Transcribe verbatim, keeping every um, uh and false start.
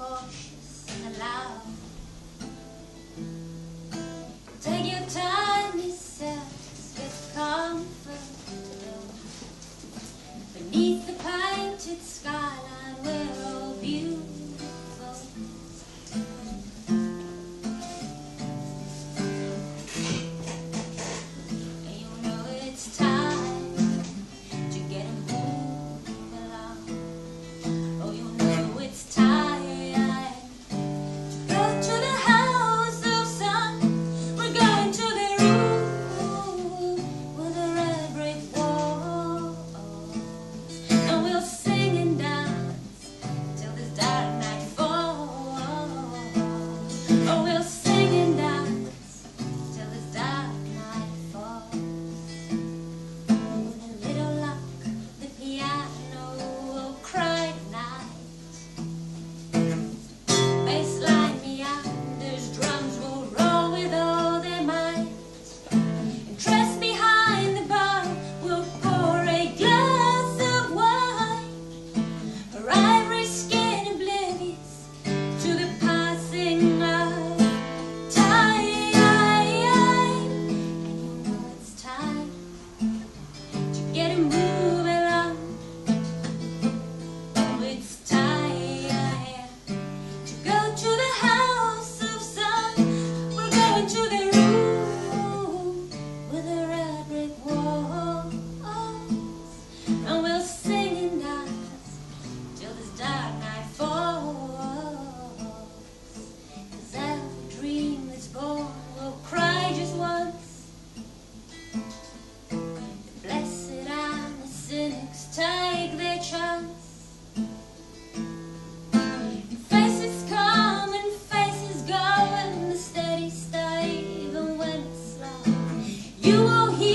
cautious and loud. Take your time, yourselves with comfort. Beneath the painted skyline, we're all beautiful. And you know it's time to get a move along. Oh, you know it's time to go to the house of sun. We're going to the room with a red brick wall. And we'll sing and dance till this dark night falls. Oh, we'll sing and dance till this dark night falls. With a little luck, the piano will cry tonight. Bassline meanders, drums will roll with all their might. And dressed behind the bar, we'll pour a glass of wine. Her ivory skin oblivious to the passing of time. And you know it's time to get a move along. Oh, it's time to go to the house of sun. We're going to the room with a red brick walls. And we'll sing and dance till this dark night falls. 'Cause every dream that's born will cry just once. The blessed and the cynics take their chance. Faces come and faces go, and the steady stay even when it's slow. You will hear